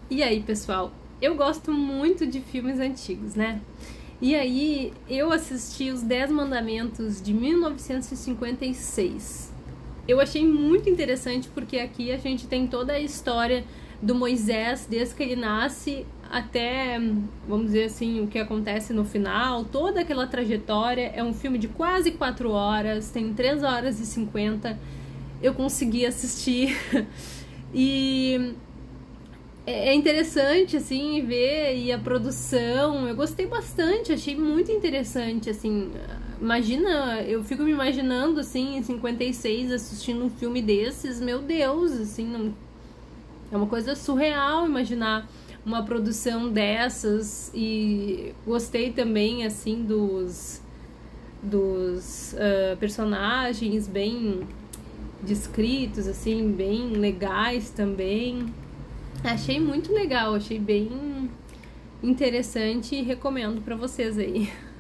E aí, pessoal, eu gosto muito de filmes antigos, né? E aí, eu assisti Os 10 Mandamentos de 1956. Eu achei muito interessante porque aqui a gente tem toda a história do Moisés, desde que ele nasce até, vamos dizer assim, o que acontece no final, toda aquela trajetória. É um filme de quase 4 horas, tem 3 horas e 50. Eu consegui assistir e é interessante, assim, ver, e a produção, eu gostei bastante, achei muito interessante, assim, imagina, eu fico me imaginando, assim, em 56, assistindo um filme desses, meu Deus, assim, não, é uma coisa surreal imaginar uma produção dessas, e gostei também, assim, dos personagens bem descritos, assim, bem legais também. Achei muito legal, achei bem interessante e recomendo pra vocês aí.